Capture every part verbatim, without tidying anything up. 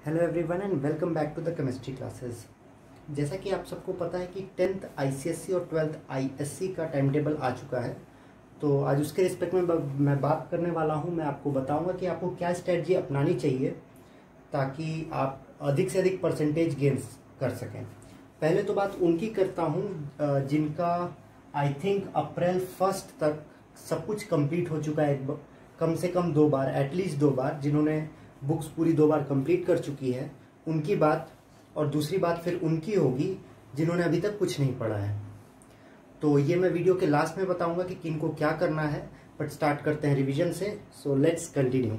Hello everyone and welcome back to the chemistry classes. जैसा कि आप सबको पता है कि टेंथ आईसीएसई और ट्वेल्थ आईएससी का टाइम टेबल आ चुका है, तो आज उसके रिस्पेक्ट में मैं बात करने वाला हूं। मैं आपको बताऊंगा कि आपको क्या स्ट्रेटजी अपनानी चाहिए ताकि आप अधिक से अधिक परसेंटेज गेन्स कर सकें। पहले तो बात उनकी करता हूँ जिनका आई थिंक अप्रैल फर्स्ट तक सब कुछ कंप्लीट हो चुका है, कम से कम दो बार, एटलीस्ट दो बार, जिन्होंने बुक्स पूरी दो बार कंप्लीट कर चुकी है उनकी बात। और दूसरी बात फिर उनकी होगी जिन्होंने अभी तक कुछ नहीं पढ़ा है। तो ये मैं वीडियो के लास्ट में बताऊंगा कि किनको क्या करना है, बट स्टार्ट करते हैं रिवीजन से। So let's continue.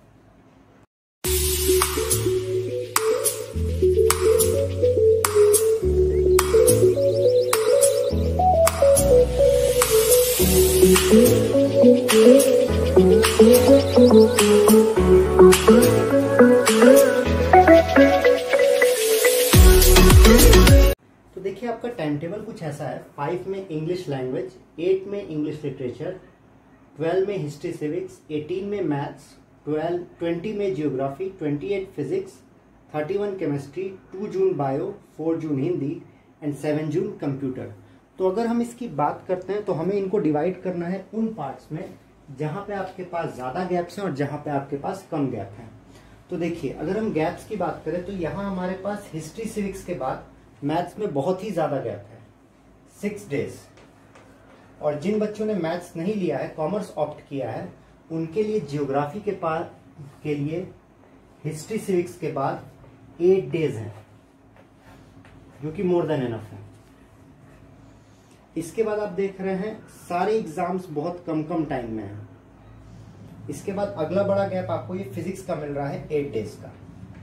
तो देखिए आपका टाइम टेबल कुछ ऐसा है। फाइव में इंग्लिश लैंग्वेज, एट में इंग्लिश लिटरेचर, ट्वेल्व में हिस्ट्री सिविक्स, एटीन में मैथ्स, ट्वेल्व ट्वेंटी में geography, twenty eight physics, thirty one chemistry, two June bio, four June Hindi and seven June computer. तो अगर हम इसकी बात करते हैं तो हमें इनको डिवाइड करना है उन पार्ट्स में जहां पे आपके पास ज्यादा गैप्स हैं और जहां पे आपके पास कम गैप हैं। तो देखिए अगर हम गैप्स की बात करें तो यहाँ हमारे पास हिस्ट्री सिविक्स के बाद मैथ्स में बहुत ही ज्यादा गैप है, सिक्स डेज। और जिन बच्चों ने मैथ्स नहीं लिया है, कॉमर्स ऑप्ट किया है, उनके लिए जियोग्राफी के पास के लिए हिस्ट्री सिविक्स के बाद एट डेज हैं, जो कि मोर देन एनफ है। इसके बाद आप देख रहे हैं सारे एग्जाम्स बहुत कम कम टाइम में हैं। इसके बाद अगला बड़ा गैप आपको ये फिजिक्स का मिल रहा है, एट डेज का।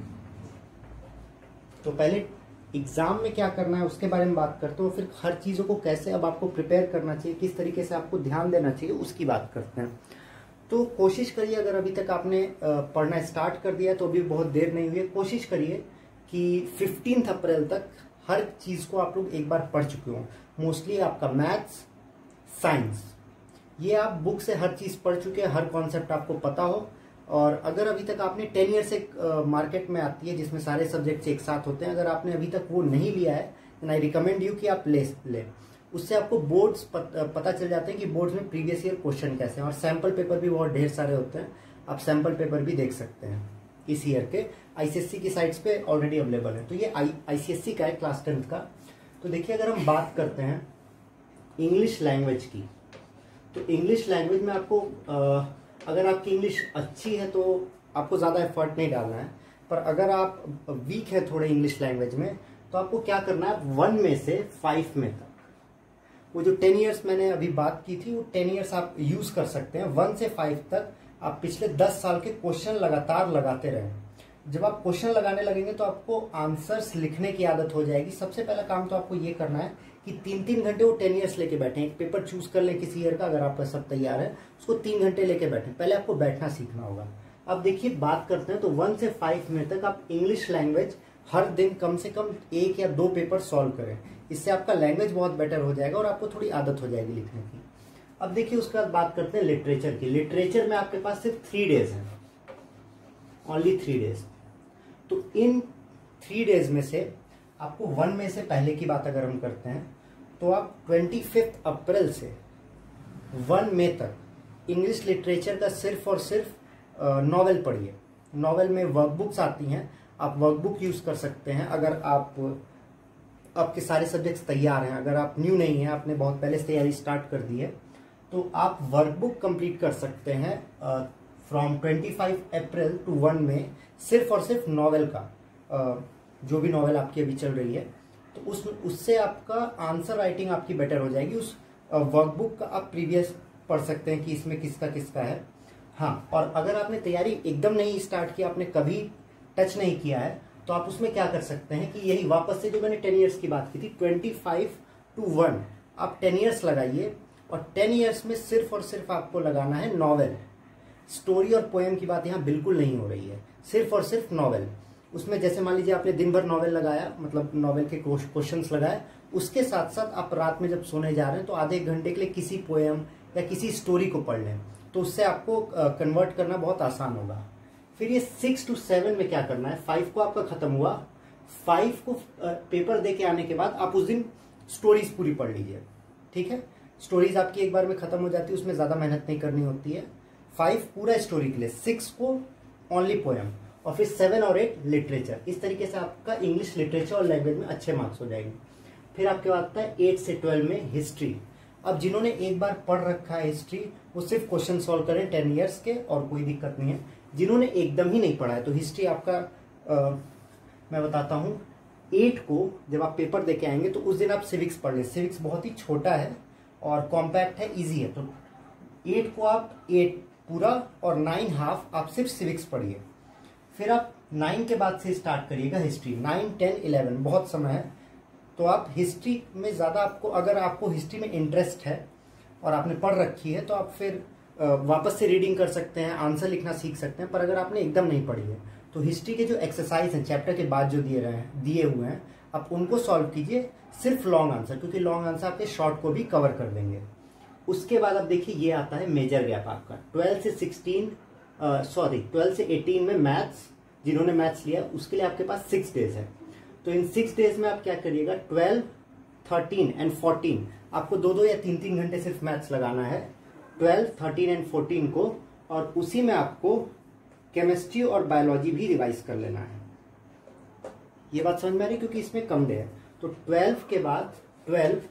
तो पहले एग्जाम में क्या करना है उसके बारे में बात करते हो, फिर हर चीजों को कैसे अब आपको प्रिपेयर करना चाहिए, किस तरीके से आपको ध्यान देना चाहिए, उसकी बात करते हैं। तो कोशिश करिए, अगर अभी तक आपने पढ़ना स्टार्ट कर दिया तो अभी बहुत देर नहीं हुई है, कोशिश करिए कि फिफ्टींथ अप्रैल तक हर चीज को आप लोग एक बार पढ़ चुके हो। मोस्टली आपका मैथ्स, साइंस, ये आप बुक से हर चीज पढ़ चुके हैं, हर कॉन्सेप्ट आपको पता हो। और अगर अभी तक आपने टेन ईयर से मार्केट में आती है जिसमें सारे सब्जेक्ट्स एक साथ होते हैं, अगर आपने अभी तक वो नहीं लिया है देन आई रिकमेंड यू कि आप ले लें। उससे आपको बोर्ड्स पत, पता चल जाते हैं कि बोर्ड्स में प्रीवियस ईयर क्वेश्चन कैसे हैं, और सैंपल पेपर भी बहुत ढेर सारे होते हैं। आप सैंपल पेपर भी देख सकते हैं इस ईयर के, आईसीएससी की साइट्स पे ऑलरेडी अवेलेबल है। तो ये आईसीएससी का है, क्लास टेंथ का। तो देखिए अगर हम बात करते हैं इंग्लिश लैंग्वेज की, तो इंग्लिश लैंग्वेज में आपको आ, अगर आपकी इंग्लिश अच्छी है तो आपको ज़्यादा एफर्ट नहीं डालना है, पर अगर आप वीक है थोड़े इंग्लिश लैंग्वेज में तो आपको क्या करना है, वन में से फाइव में तक, वो जो टेन इयर्स मैंने अभी बात की थी वो टेन इयर्स आप यूज कर सकते हैं। वन से फाइव तक आप पिछले दस साल के क्वेश्चन लगातार लगाते रहें। जब आप क्वेश्चन लगाने लगेंगे तो आपको आंसर्स लिखने की आदत हो जाएगी। सबसे पहला काम तो आपको ये करना है कि तीन तीन घंटे वो टेन इयर्स लेके बैठे, एक पेपर चूज कर ले किसी ईयर का, अगर आपका सब तैयार है उसको तीन घंटे लेके बैठे। पहले आपको बैठना सीखना होगा। अब देखिए बात करते हैं तो वन से फाइव मिनट तक आप इंग्लिश लैंग्वेज हर दिन कम से कम एक या दो पेपर सॉल्व करें। इससे आपका लैंग्वेज बहुत बेटर हो जाएगा और आपको थोड़ी आदत हो जाएगी लिखने की। अब देखिए उसके बाद बात करते हैं लिटरेचर की। लिटरेचर में आपके पास सिर्फ थ्री डेज है, ओनली थ्री डेज। तो इन थ्री डेज में से आपको वन में से पहले की बात अगर हम करते हैं तो आप ट्वेंटी फिफ्थ अप्रैल से वन मई तक इंग्लिश लिटरेचर का सिर्फ और सिर्फ नॉवेल पढ़िए। नॉवेल में वर्कबुक्स आती हैं, आप वर्कबुक यूज कर सकते हैं। अगर आप आपके सारे सब्जेक्ट्स तैयार हैं, अगर आप न्यू नहीं हैं, आपने बहुत पहले से तैयारी स्टार्ट कर दी है, तो आप वर्कबुक कंप्लीट कर सकते हैं from twenty five April to one May, सिर्फ और सिर्फ नॉवेल का, uh, जो भी नॉवेल आपकी अभी चल रही है। तो उस उससे आपका आंसर राइटिंग आपकी बेटर हो जाएगी। उस वर्कबुक का आप प्रीवियस पढ़ सकते हैं कि इसमें किसका किसका है। हाँ, और अगर आपने तैयारी एकदम नहीं स्टार्ट किया, आपने कभी टच नहीं किया है, तो आप उसमें क्या कर सकते हैं कि यही वापस से जो मैंने टेन ईयर्स की बात की थी, ट्वेंटी फाइव टू वन आप टेन ईयर्स लगाइए। और टेन ईयर्स में सिर्फ और सिर्फ आपको लगाना है नॉवेल। स्टोरी और पोएम की बात यहाँ बिल्कुल नहीं हो रही है, सिर्फ और सिर्फ नॉवेल। उसमें जैसे मान लीजिए आपने दिन भर नॉवेल लगाया, मतलब नॉवेल के क्वेश्चंस लगाए, उसके साथ साथ आप रात में जब सोने जा रहे हैं तो आधे एक घंटे के लिए किसी पोएम या किसी स्टोरी को पढ़ लें, तो उससे आपको कन्वर्ट करना बहुत आसान होगा। फिर ये सिक्स टू सेवन में क्या करना है, फाइव को आपका खत्म हुआ, फाइव को पेपर दे के आने के बाद आप उस दिन स्टोरीज पूरी पढ़ लीजिए, ठीक है। स्टोरीज आपकी एक बार में खत्म हो जाती है, उसमें ज्यादा मेहनत नहीं करनी होती है। फाइव पूरा स्टोरी के लिए, सिक्स को ओनली पोएम, और फिर सेवन और एट लिटरेचर। इस तरीके से आपका इंग्लिश, लिटरेचर और लैंग्वेज में अच्छे मार्क्स हो जाएंगे। फिर आपके बाद आता है एट से ट्वेल्व में हिस्ट्री। अब जिन्होंने एक बार पढ़ रखा है हिस्ट्री, वो सिर्फ क्वेश्चन सॉल्व करें टेन ईयर्स के, और कोई दिक्कत नहीं है। जिन्होंने एकदम ही नहीं पढ़ा है, तो हिस्ट्री आपका आ, मैं बताता हूँ, एट को जब आप पेपर देके आएंगे तो उस दिन आप सिविक्स पढ़ लें। सिविक्स बहुत ही छोटा है और कॉम्पैक्ट है, इजी है। तो एट को आप एट पूरा और नाइन हाफ आप सिर्फ सिविक्स पढ़िए। फिर आप नाइन के बाद से स्टार्ट करिएगा हिस्ट्री। नाइन, टेन, इलेवन बहुत समय है, तो आप हिस्ट्री में ज़्यादा आपको, अगर आपको हिस्ट्री में इंटरेस्ट है और आपने पढ़ रखी है, तो आप फिर वापस से रीडिंग कर सकते हैं, आंसर लिखना सीख सकते हैं। पर अगर आपने एकदम नहीं पढ़ी है, तो हिस्ट्री के जो एक्सरसाइज हैं चैप्टर के बाद जो दिए रहे हैं दिए हुए हैं, आप उनको सॉल्व कीजिए, सिर्फ लॉन्ग आंसर, क्योंकि लॉन्ग आंसर आपके शॉर्ट को भी कवर कर देंगे। उसके बाद आप देखिए, ये आता है मेजर गैप आपका ट्वेल्व से सिक्सटीन, सॉरी ट्वेल्व से एटीन में मैथ्स। जिन्होंने मैथ्स लिया उसके लिए आपके पास सिक्स डेज है। तो इन सिक्स डेज में आप क्या करिएगा, ट्वेल्व, थर्टीन एंड फोर्टीन आपको दो दो या तीन तीन घंटे सिर्फ मैथ्स लगाना है, ट्वेल्व, थर्टीन एंड फोर्टीन को। और उसी में आपको केमिस्ट्री और बायोलॉजी भी रिवाइज कर लेना है। ये बात समझ में आ रही है, क्योंकि इसमें कम डे है। तो ट्वेल्व के बाद ट्वेल्व,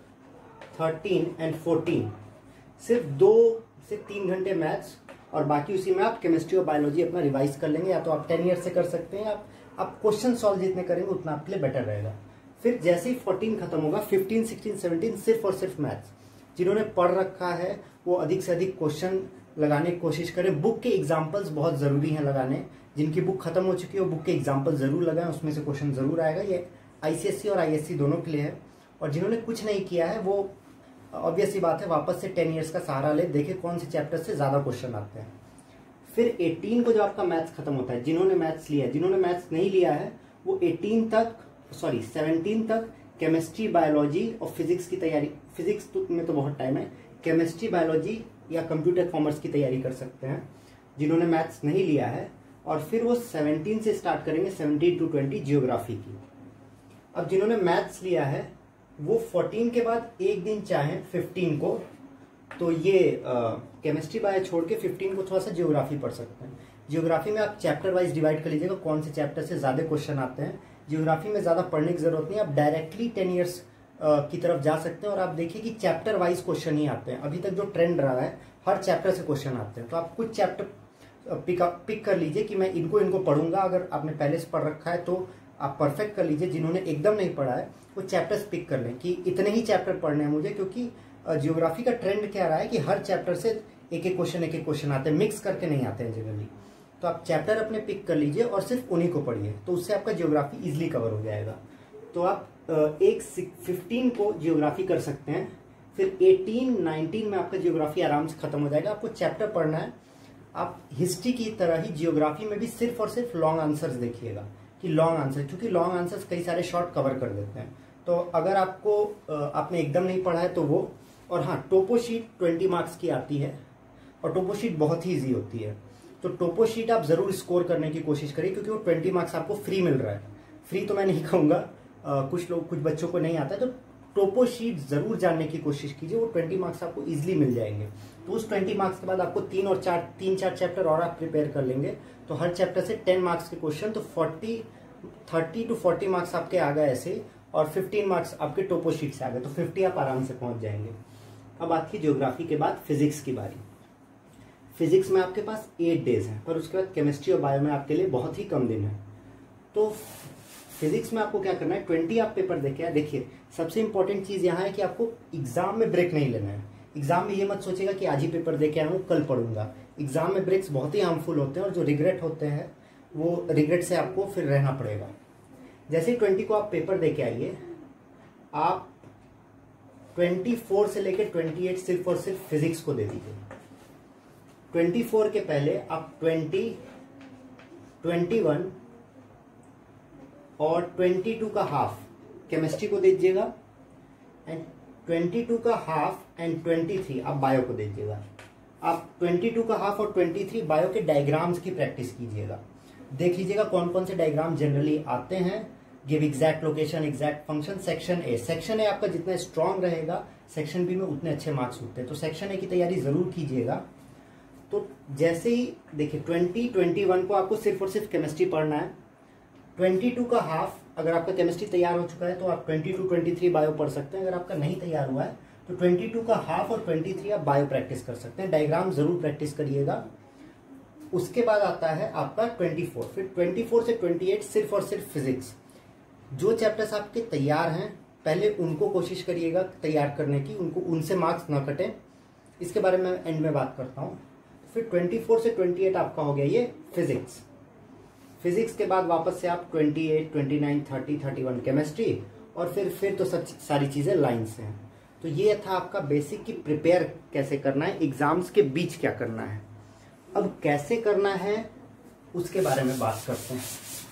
थर्टीन एंड फोर्टीन सिर्फ दो से तीन घंटे मैथ्स, और बाकी उसी में आप केमिस्ट्री और बायोलॉजी अपना रिवाइज कर लेंगे। या तो आप टेन ईयर से कर सकते हैं, आप आप क्वेश्चन सॉल्व जितने करेंगे उतना आपके लिए बेटर रहेगा। फिर जैसे ही फोर्टीन खत्म होगा, फिफ्टीन, सिक्सटीन, सेवनटीन सिर्फ और सिर्फ मैथ्स। जिन्होंने पढ़ रखा है वो अधिक से अधिक क्वेश्चन लगाने की कोशिश करें। बुक के एग्जाम्पल्स बहुत जरूरी हैं लगाने। जिनकी बुक खत्म हो चुकी है वो बुक के एग्जाम्पल जरूर लगाएं, उसमें से क्वेश्चन जरूर आएगा। ये आईसीएसई और आईएससी दोनों के लिए है। और जिन्होंने कुछ नहीं किया है वो ऑब्वियस ही बात है, वापस से टेन ईयर्स का सहारा ले, देखे कौन से चैप्टर से ज्यादा क्वेश्चन आते हैं। फिर एटीन को जब आपका मैथ्स खत्म होता है, जिन्होंने मैथ्स लिया है, जिन्होंने मैथ्स नहीं लिया है वो एटीन तक, सॉरी सेवनटीन तक केमिस्ट्री, बायोलॉजी और फिजिक्स की तैयारी, फिजिक्स में तो बहुत टाइम है, केमिस्ट्री, बायोलॉजी या कंप्यूटर कॉमर्स की तैयारी कर सकते हैं जिन्होंने मैथ्स नहीं लिया है। और फिर वो सेवनटीन से स्टार्ट करेंगे, सेवनटीन टू ट्वेंटी जियोग्राफी की। अब जिन्होंने मैथ्स लिया है वो फोर्टीन के बाद एक दिन चाहें फिफ्टीन को, तो ये केमिस्ट्री बायो छोड़ के फिफ्टीन को थोड़ा सा जियोग्राफी पढ़ सकते हैं। जियोग्राफी में आप चैप्टर वाइज डिवाइड कर लीजिएगा, कौन से चैप्टर से ज्यादा क्वेश्चन आते हैं। जियोग्राफी में ज्यादा पढ़ने की जरूरत नहीं, आप डायरेक्टली टेन ईयर्स की तरफ जा सकते हैं। और आप देखिए कि चैप्टर वाइज क्वेश्चन ही आते हैं। अभी तक जो ट्रेंड रहा है, हर चैप्टर से क्वेश्चन आते हैं। तो आप कुछ चैप्टर पिक पिक कर लीजिए कि मैं इनको इनको पढ़ूंगा। अगर आपने पहले से पढ़ रखा है तो आप परफेक्ट कर लीजिए। जिन्होंने एकदम नहीं पढ़ा है वो चैप्टर्स पिक कर लें कि इतने ही चैप्टर पढ़ने हैं मुझे, क्योंकि जियोग्राफी का ट्रेंड क्या रहा है कि हर चैप्टर से एक एक क्वेश्चन एक एक क्वेश्चन आते हैं, मिक्स करके नहीं आते हैं जनरली। तो आप चैप्टर अपने पिक कर लीजिए और सिर्फ उन्हीं को पढ़िए, तो उससे आपका जियोग्राफी इजिली कवर हो जाएगा। तो आप एक फिफ्टीन को जियोग्राफी कर सकते हैं, फिर एटीन, नाइनटीन में आपका जियोग्राफी आराम से खत्म हो जाएगा। आपको चैप्टर पढ़ना है, आप हिस्ट्री की तरह ही जियोग्राफी में भी सिर्फ और सिर्फ लॉन्ग आंसर्स देखिएगा कि लॉन्ग आंसर, क्योंकि लॉन्ग आंसर्स कई सारे शॉर्ट कवर कर देते हैं। तो अगर आपको आपने एकदम नहीं पढ़ा है तो वो, और हाँ टोपो शीट ट्वेंटी मार्क्स की आती है और टोपो शीट बहुत ही ईजी होती है। तो टोपो शीट आप जरूर स्कोर करने की कोशिश करिए, क्योंकि वो ट्वेंटी मार्क्स आपको फ्री मिल रहा है। फ्री तो मैं नहीं कहूँगा, कुछ लोग कुछ बच्चों को नहीं आता है, तो टोपो शीट जरूर जानने की कोशिश कीजिए, वो ट्वेंटी मार्क्स आपको इजिली मिल जाएंगे। तो उस ट्वेंटी मार्क्स के बाद आपको तीन और चार तीन चार चैप्टर और आप प्रिपेयर कर लेंगे, तो हर चैप्टर से टेन मार्क्स के क्वेश्चन, तो forty thirty two forty marks आपके आ गए ऐसे, और फिफ्टीन मार्क्स आपके टोपो शीट से आ गए, तो फिफ्टी आप आराम से पहुंच जाएंगे। अब आपकी ज्योग्राफी के बाद फिजिक्स की बारी। फिजिक्स में आपके पास एट डेज है, पर उसके बाद केमिस्ट्री और बायो में आपके लिए बहुत ही कम दिन है। तो फिजिक्स में आपको क्या करना है, ट्वेंटी आप पेपर देखे हैं। देखिए सबसे इंपॉर्टेंट चीज यहाँ है कि आपको एग्जाम में ब्रेक नहीं लेना है। एग्जाम में ये मत सोचेगा कि आज ही पेपर देके आया हूँ कल पढ़ूंगा। एग्जाम में ब्रेक्स बहुत ही हार्मफुल होते हैं, और जो रिग्रेट होते हैं वो रिग्रेट से आपको फिर रहना पड़ेगा। जैसे ट्वेंटी को आप पेपर देके आइए, आप ट्वेंटी फोर से लेकर ट्वेंटी एट सिर्फ और सिर्फ फिजिक्स को दे दीजिए। ट्वेंटी फोर के पहले आप ट्वेंटी, ट्वेंटी वन और ट्वेंटी टू का हाफ केमिस्ट्री को दीजिएगा, एंड ट्वेंटी टू का हाफ एंड ट्वेंटी थ्री आप बायो को दीजिएगा। आप ट्वेंटी टू का हाफ और ट्वेंटी थ्री बायो के डायग्राम्स की प्रैक्टिस कीजिएगा। देख लीजिएगा कौन कौन से डायग्राम जनरली आते हैं। Give exact location, exact function. Section A, section A आपका जितना स्ट्रांग रहेगा सेक्शन बी में उतने अच्छे मार्क्स होते हैं। तो सेक्शन ए की तैयारी जरूर कीजिएगा। तो जैसे ही देखिए ट्वेंटी ट्वेंटी वन को आपको सिर्फ और सिर्फ केमिस्ट्री पढ़ना है। ट्वेंटी टू का हाफ अगर आपका केमिस्ट्री तैयार हो चुका है तो आप twenty two twenty three bio पढ़ सकते हैं। अगर आपका नहीं तैयार हुआ है तो ट्वेंटी टू का हाफ और ट्वेंटी थ्री आप बायो प्रैक्टिस कर सकते हैं। डायग्राम जरूर प्रैक्टिस करिएगा। उसके बाद आता है आपका ट्वेंटी फोर, फिर ट्वेंटी फोर से ट्वेंटी एट सिर्फ और सिर्फ फिजिक्स। जो चैप्टर्स आपके तैयार हैं पहले उनको कोशिश करिएगा तैयार करने की, उनको उनसे मार्क्स ना कटें। इसके बारे में एंड में बात करता हूँ। फिर ट्वेंटी फोर से ट्वेंटी एट आपका हो गया ये फिजिक्स। फिजिक्स के बाद वापस से आप twenty eight, twenty nine, thirty, thirty one chemistry, और फिर फिर तो सब सारी चीजें लाइन से हैं। तो ये था आपका बेसिक की प्रिपेयर कैसे करना है, एग्जाम्स के बीच क्या करना है। अब कैसे करना है उसके बारे में बात करते हैं।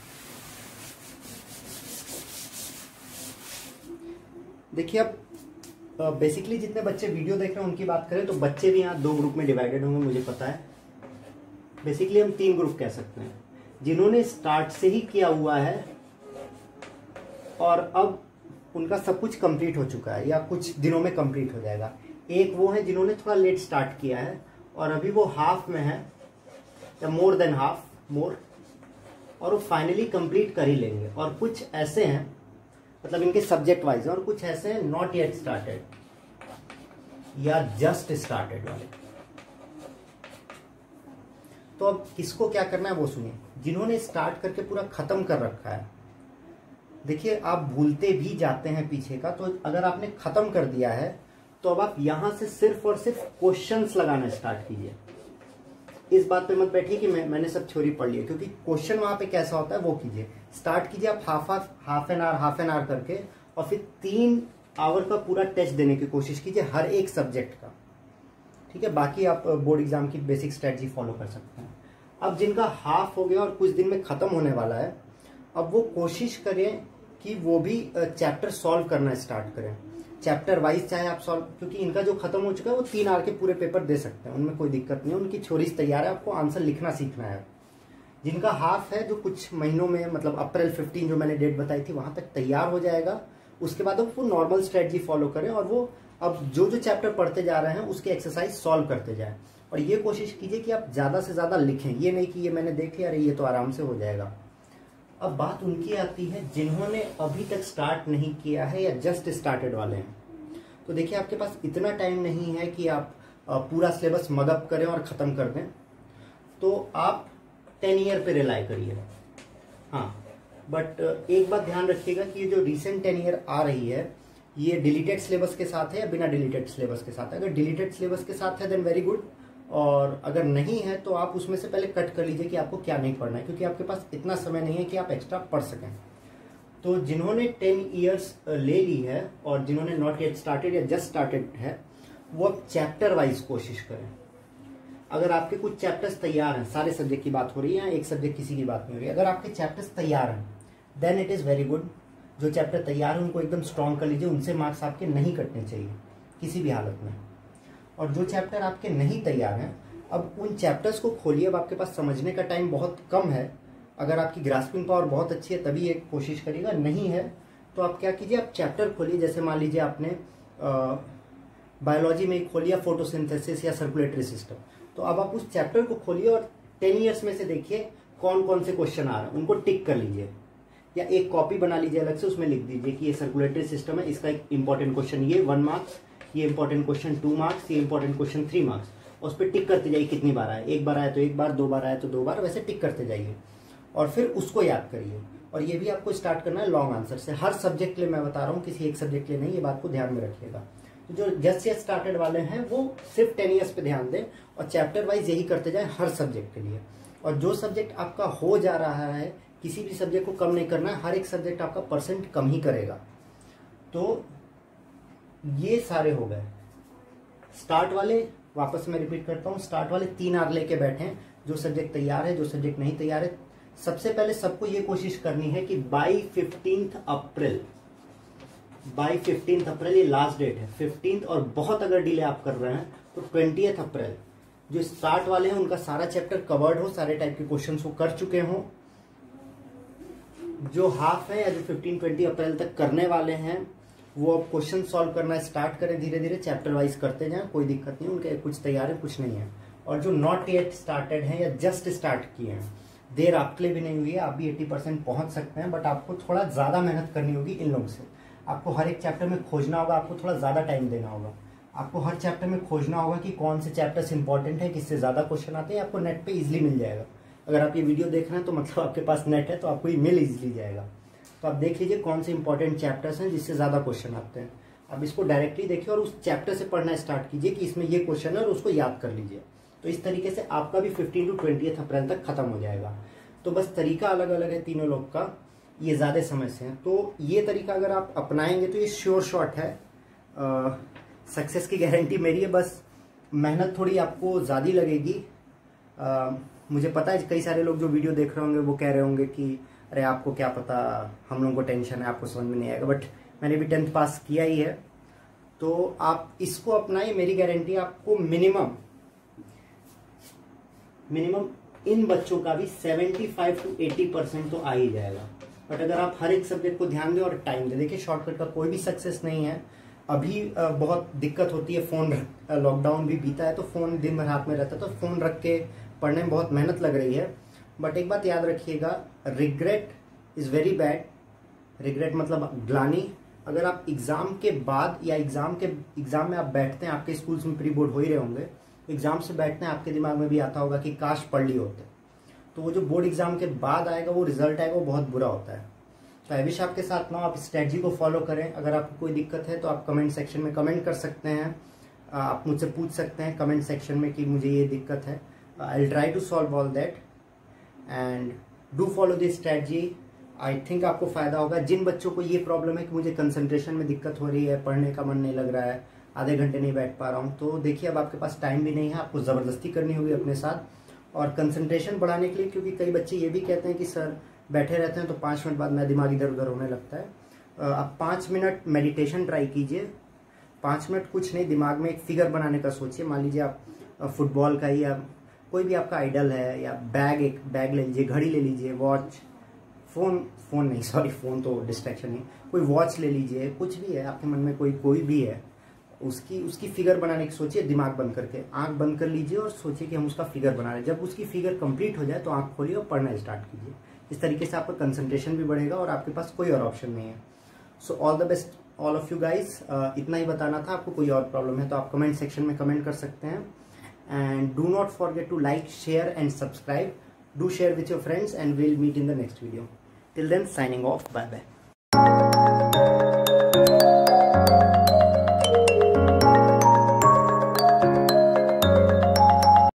देखिए अब बेसिकली जितने बच्चे वीडियो देख रहे हैं उनकी बात करें तो बच्चे भी यहाँ दो ग्रुप में डिवाइडेड होंगे, मुझे पता है। बेसिकली हम तीन ग्रुप कह सकते हैं। जिन्होंने स्टार्ट से ही किया हुआ है और अब उनका सब कुछ कंप्लीट हो चुका है या कुछ दिनों में कंप्लीट हो जाएगा। एक वो है जिन्होंने थोड़ा लेट स्टार्ट किया है और अभी वो हाफ में है या मोर देन हाफ मोर, और वो फाइनली कंप्लीट कर ही लेंगे। और कुछ ऐसे हैं मतलब इनके सब्जेक्ट वाइज, और कुछ ऐसे हैं नॉट येट स्टार्टेड या जस्ट स्टार्टेड वाले। तो अब किसको क्या करना है वो सुनिए। जिन्होंने स्टार्ट करके पूरा खत्म कर रखा है, देखिए आप भूलते भी जाते हैं पीछे का, तो अगर आपने खत्म कर दिया है तो अब आप यहां से सिर्फ और सिर्फ क्वेश्चंस लगाना स्टार्ट कीजिए। इस बात पे मत बैठिए कि मैं मैंने सब थ्योरी पढ़ लिया, क्योंकि क्वेश्चन वहां पे कैसा होता है वो कीजिए। स्टार्ट कीजिए आप half half half an hour half an hour करके, और फिर तीन आवर का पूरा टेस्ट देने की कोशिश कीजिए हर एक सब्जेक्ट का। ठीक है, बाकी आप बोर्ड एग्जाम की बेसिक स्ट्रेटजी फॉलो कर सकते हैं। अब जिनका हाफ हो गया और कुछ दिन में खत्म होने वाला है, अब वो कोशिश करें कि वो भी चैप्टर सॉल्व करना स्टार्ट करें। चैप्टर वाइज चाहे आप सॉल्व, क्योंकि इनका जो खत्म हो चुका है वो तीन आर के पूरे पेपर दे सकते हैं, उनमें कोई दिक्कत नहीं है। उनकी थ्योरीज तैयार है, आपको आंसर लिखना सीखना है। जिनका हाफ है जो कुछ महीनों में मतलब अप्रैल फिफ्टीन जो मैंने डेट बताई थी वहां तक तैयार हो जाएगा, उसके बाद वो नॉर्मल स्ट्रेटजी फॉलो करें और वो अब जो जो चैप्टर पढ़ते जा रहे हैं उसके एक्सरसाइज सॉल्व करते जाएं। और ये कोशिश कीजिए कि आप ज्यादा से ज्यादा लिखें, ये नहीं कि ये मैंने देख लिया अरे ये तो आराम से हो जाएगा। अब बात उनकी आती है जिन्होंने अभी तक स्टार्ट नहीं किया है या जस्ट स्टार्टेड वाले हैं। तो देखिए आपके पास इतना टाइम नहीं है कि आप पूरा सिलेबस मदअप करें और ख़त्म कर दें, तो आप टेन ईयर पे रिलाई करिए। हाँ, बट एक बात ध्यान रखिएगा कि ये जो रिसेंट टेन ईयर आ रही है ये डिलीटेड सिलेबस के साथ है या बिना डिलीटेड सिलेबस के साथ है। अगर डिलीटेड सिलेबस के साथ है देन वेरी गुड, और अगर नहीं है तो आप उसमें से पहले कट कर लीजिए कि आपको क्या नहीं पढ़ना है, क्योंकि आपके पास इतना समय नहीं है कि आप एक्स्ट्रा पढ़ सकें। तो जिन्होंने टेन ईयर्स ले ली है और जिन्होंने नॉट येट स्टार्टेड या जस्ट स्टार्टेड है वो अब चैप्टर वाइज कोशिश करें। अगर आपके कुछ चैप्टर्स तैयार हैं, सारे सब्जेक्ट की बात हो रही है, एक सब्जेक्ट किसी की बात नहीं हो रही है, अगर आपके चैप्टर्स तैयार हैं then it is very good. जो चैप्टर तैयार है उनको एकदम स्ट्रॉन्ग कर लीजिए, उनसे मार्क्स आपके नहीं कटने चाहिए किसी भी हालत में। और जो चैप्टर आपके नहीं तैयार हैं अब उन चैप्टर्स को खोलिए। अब आपके पास समझने का टाइम बहुत कम है, अगर आपकी ग्रास्पिंग पावर बहुत अच्छी है तभी एक कोशिश करिएगा, नहीं है तो आप क्या कीजिए, आप चैप्टर खोलिए। जैसे मान लीजिए आपने बायोलॉजी में खोलिया फोटोसिंथेसिस या सर्कुलेटरी सिस्टम, तो अब आप उस चैप्टर को खोलिए और टेन ईयर्स में से देखिए कौन कौन से क्वेश्चन आ रहे हैं, उनको टिक कर लीजिए या एक कॉपी बना लीजिए अलग से, उसमें लिख दीजिए कि ये सर्कुलेटरी सिस्टम है, इसका एक इंपॉर्टेंट क्वेश्चन ये वन मार्क्स, ये इंपॉर्टेंट क्वेश्चन टू मार्क्स, ये इंपॉर्टेंट क्वेश्चन थ्री मार्क्स। और उस पर टिक करते जाइए कितनी बार आए, एक बार आए तो एक बार, दो बार आए तो दो बार, वैसे टिक करते जाइए और फिर उसको याद करिए। और ये भी आपको स्टार्ट करना है लॉन्ग आंसर से, हर सब्जेक्ट के लिए मैं बता रहा हूँ, किसी एक सब्जेक्ट के लिए नहीं, ये बात को ध्यान में रखिएगा। तो जो जस्ट येट स्टार्टेड वाले हैं वो सिर्फ टेन ईयर्स पे ध्यान दें और चैप्टर वाइज यही करते जाएं हर सब्जेक्ट के लिए। और जो सब्जेक्ट आपका हो जा रहा है, किसी भी सब्जेक्ट को कम नहीं करना है, हर एक सब्जेक्ट आपका परसेंट कम ही करेगा। तो ये सारे हो गए स्टार्ट वाले। वापस मैं रिपीट करता हूँ, स्टार्ट वाले तीन आर लेके बैठे हैं, जो सब्जेक्ट तैयार है, जो सब्जेक्ट नहीं तैयार है। सबसे पहले सबको ये कोशिश करनी है कि by fifteenth April by fifteenth April ये लास्ट डेट है, फिफ्टींथ, और बहुत अगर डिले आप कर रहे हैं तो ट्वेंटियथ अप्रैल जो स्टार्ट वाले हैं उनका सारा चैप्टर कवर्ड हो, सारे टाइप के क्वेश्चंस वो कर चुके हों, जो हाफ है या जो फिफ्टीन ट्वेंटी अप्रैल तक करने वाले हैं वो अब क्वेश्चन सॉल्व करना स्टार्ट करें, धीरे धीरे चैप्टर वाइज करते जाएं, कोई दिक्कत नहीं, उनके कुछ तैयार है कुछ नहीं है। और जो नॉट येट स्टार्टेड है या जस्ट स्टार्ट किए हैं, देर आपके लिए भी नहीं हुई है, आप भी अस्सी परसेंट पहुंच सकते हैं, बट आपको थोड़ा ज़्यादा मेहनत करनी होगी इन लोगों से। आपको हर एक चैप्टर में खोजना होगा, आपको थोड़ा ज़्यादा टाइम देना होगा, आपको हर चैप्टर में खोजना होगा कि कौन से चैप्टर्स इंपॉर्टेंट है, किससे ज़्यादा क्वेश्चन आते हैं, आपको नेट पे इजीली मिल जाएगा। अगर आप ये वीडियो देख रहे हैं तो मतलब आपके पास नेट है, तो आपको ये मिल इजीली जाएगा। तो आप देख लीजिए कौन से इंपॉर्टेंट चैप्टर्स हैं जिससे ज़्यादा क्वेश्चन आते हैं, आप इसको डायरेक्टली देखिए और उस चैप्टर से पढ़ना स्टार्ट कीजिए कि इसमें ये क्वेश्चन है और उसको याद कर लीजिए। तो इस तरीके से आपका भी फिफ्टीन टू ट्वेंटियथ अप्रैल तक खत्म हो जाएगा। तो बस तरीका अलग अलग है तीनों लोग का, ये ज़्यादा समय से है। तो ये तरीका अगर आप अपनाएंगे तो ये श्योर शॉट है, सक्सेस की गारंटी मेरी है। बस मेहनत थोड़ी आपको ज़्यादा लगेगी। आ, मुझे पता है कई सारे लोग जो वीडियो देख रहे होंगे वो कह रहे होंगे कि अरे आपको क्या पता, हम लोगों को टेंशन है, आपको समझ में नहीं आएगा। बट मैंने भी टेंथ पास किया ही है, तो आप इसको अपनाइए, मेरी गारंटी आपको मिनिमम मिनिमम इन बच्चों का भी पचहत्तर टू अस्सी परसेंट तो आ ही जाएगा। बट अगर आप हर एक सब्जेक्ट को ध्यान दें और टाइम दें, देखिए शॉर्टकट का कोई भी सक्सेस नहीं है। अभी बहुत दिक्कत होती है, फोन लॉकडाउन भी बीता है तो फोन दिन भर हाथ में रहता है, तो फोन रख के पढ़ने में बहुत मेहनत लग रही है। बट एक बात याद रखिएगा, regret is very bad. Regret मतलब ग्लानी। अगर आप एग्जाम के बाद या एग्जाम के एग्जाम में आप बैठते हैं, आपके स्कूल्स में प्री बोर्ड हो ही रहे होंगे, एग्जाम से बैठते हैं, आपके दिमाग में भी आता होगा कि काश पढ़ लिए होते, तो वो जो बोर्ड एग्जाम के बाद आएगा वो रिजल्ट आएगा वो बहुत बुरा होता है। तो आई विश आपके साथ ना आप स्ट्रेटजी को फॉलो करें। अगर आपको कोई दिक्कत है तो आप कमेंट सेक्शन में कमेंट कर सकते हैं, आप मुझसे पूछ सकते हैं कमेंट सेक्शन में कि मुझे ये दिक्कत है। I will try to solve all that and do follow this strategy. I think आपको फायदा होगा। जिन बच्चों को ये प्रॉब्लम है कि मुझे कंसंट्रेशन में दिक्कत हो रही है, पढ़ने का मन नहीं लग रहा है, आधे घंटे नहीं बैठ पा रहा हूँ, तो देखिए अब आपके पास टाइम भी नहीं है, आपको ज़बरदस्ती करनी होगी अपने साथ। और कंसंट्रेशन बढ़ाने के लिए, क्योंकि कई बच्चे ये भी कहते हैं कि सर बैठे रहते हैं तो पाँच मिनट बाद मेरा दिमाग इधर उधर होने लगता है, आप पाँच मिनट मेडिटेशन ट्राई कीजिए। पाँच मिनट कुछ नहीं, दिमाग में एक फिगर बनाने का सोचिए। मान लीजिए आप फुटबॉल का या कोई भी आपका आइडल है, या बैग, एक बैग ले लीजिए, घड़ी ले लीजिए, वॉच, फोन फोन नहीं सॉरी फोन तो डिस्ट्रैक्शन है, कोई वॉच ले लीजिए, कुछ भी है आपके मन में कोई कोई भी है, उसकी उसकी फिगर बनाने की सोचिए। दिमाग बंद करके आंख बंद कर लीजिए और सोचिए कि हम उसका फिगर बना रहे हैं। जब उसकी फिगर कंप्लीट हो जाए तो आंख खोलिए और पढ़ना स्टार्ट कीजिए। इस तरीके से आपका कंसंट्रेशन भी बढ़ेगा और आपके पास कोई और ऑप्शन नहीं है। So all the best all of you guys. इतना ही बताना था। आपको कोई और प्रॉब्लम है तो आप कमेंट सेक्शन में कमेंट कर सकते हैं। And do not forget to like, share and subscribe. Do share with your friends and we'll meet in the next video. Till then, signing off. Bye bye.